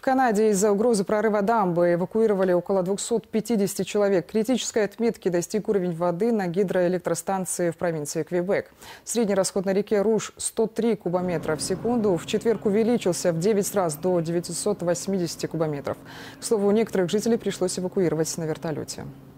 В Канаде из-за угрозы прорыва дамбы эвакуировали около 250 человек. Критической отметки достиг уровень воды на гидроэлектростанции в провинции Квебек. Средний расход на реке Руж 103 кубометра в секунду. В четверг увеличился в 9 раз до 980 кубометров. К слову, некоторых жителей пришлось эвакуировать на вертолете.